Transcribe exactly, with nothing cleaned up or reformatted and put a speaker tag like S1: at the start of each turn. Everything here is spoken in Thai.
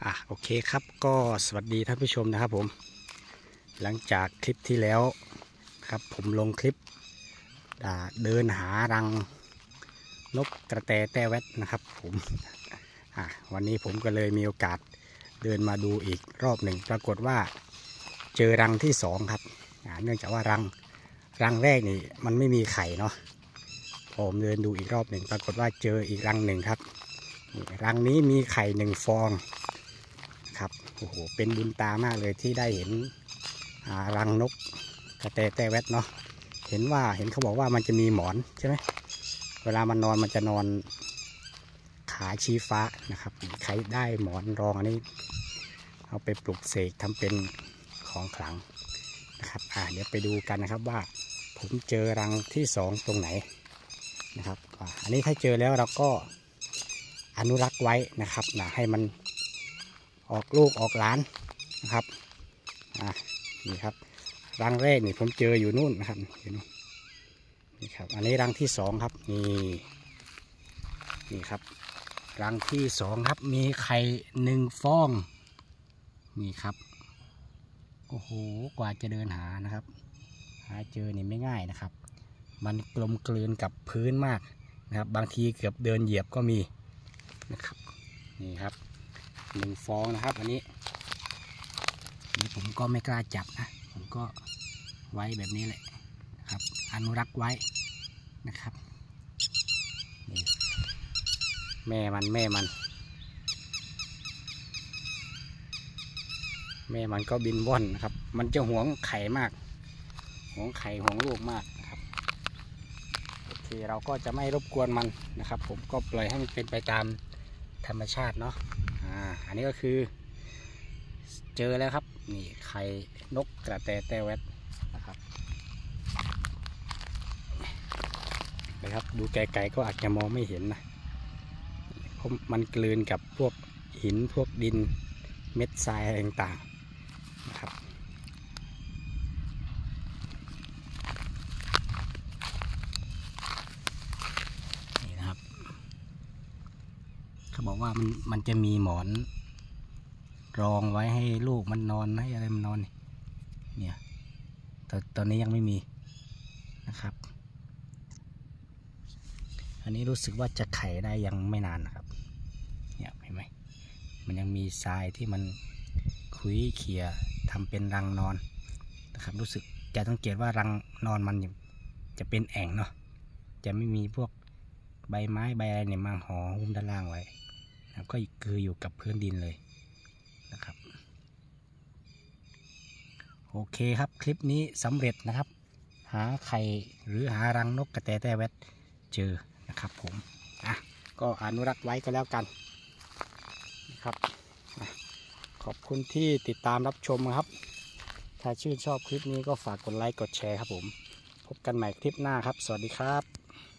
S1: อ่ะโอเคครับก็สวัสดีท่านผู้ชมนะครับผมหลังจากคลิปที่แล้วครับผมลงคลิปเดินหารังนกกระแตแต้แวดนะครับผมอ่ะวันนี้ผมก็เลยมีโอกาสเดินมาดูอีกรอบหนึ่งปรากฏว่าเจอรังที่สองครับเนื่องจากว่ารังรังแรกนี่มันไม่มีไข่เนาะผมเดินดูอีกรอบหนึ่งปรากฏว่าเจออีกรังหนึ่งครับรังนี้มีไข่หนึ่งฟองครับโอ้โหเป็นบุญตามากเลยที่ได้เห็นรังนกกระแตแต้แวดเนาะเห็นว่าเห็นเขาบอกว่ามันจะมีหมอนใช่ไหมเวลามันนอนมันจะนอนขาชี้ฟ้านะครับใครได้หมอนรองอันนี้เอาไปปลุกเสกทำเป็นของขลังนะครับอ่าเดี๋ยวไปดูกันนะครับว่าผมเจอรังที่สองตรงไหนนะครับอันนี้ถ้าเจอแล้วเราก็อนุรักษ์ไว้นะครับนะให้มันออกลูกออกหลานนะครับอ่านี่ครับรังแรกนี่ผมเจออยู่นู่นนะครับเห็นนี่ครับอันนี้รังที่สองครับนี่นี่ครับรังที่สองครับมีไข่หนึ่งฟองนี่ครับโอ้โหกว่าจะเดินหานะครับหาเจอนี่ไม่ง่ายนะครับมันกลมกลืนกับพื้นมากนะครับบางทีเกือบเดินเหยียบก็มีนะครับนี่ครับหนึ่งฟองนะครับอันนี้นี่ผมก็ไม่กล้าจับนะผมก็ไว้แบบนี้แหละนะครับอนุรักษ์ไว้นะครับนี่แม่มันแม่มันแม่มันก็บินว่อนนะครับมันจะหวงไข่มากหวงไข่หวงลูกมากนะครับโอเคเราก็จะไม่รบกวนมันนะครับผมก็ปล่อยให้มันเป็นไปตามธรรมชาติเนาะอ่าอันนี้ก็คือเจอแล้วครับนี่ไข่นกกระแตแต้แวดนะครับนะครับดูไกลๆก็อาจจะมองไม่เห็นนะเพราะมันกลืนกับพวกหินพวกดินเม็ดทรายอะไรต่างๆนะครับนี่นะครับเขาบอกว่ามันมันจะมีหมอนรองไว้ให้ลูกมันนอนให้อะไรมันนอนเนี่ยแต่ตอนนี้ยังไม่มีนะครับอันนี้รู้สึกว่าจะไข่ได้ยังไม่นานนะครับเนี่ยเห็นไหมมันยังมีทรายที่มันคุยเขี่ยทำเป็นรังนอนนะครับรู้สึกจะสังเกตว่ารังนอนมันจะเป็นแอ่งเนาะจะไม่มีพวกใบไม้ใบอะไรเนี่ยมาห่อหุ้มด้านล่างไว้นะครับก็คืออยู่กับพื้นดินเลยนะครับโอเคครับคลิปนี้สำเร็จนะครับหาไข่หรือหารังนกกระแตแต้แวดเจอนะครับผมอ่ะก็อนุรักษ์ไว้ก็แล้วกันนะครับขอบคุณที่ติดตามรับชมครับถ้าชื่นชอบคลิปนี้ก็ฝากกดไลค์กดแชร์ครับผมพบกันใหม่คลิปหน้าครับสวัสดีครับ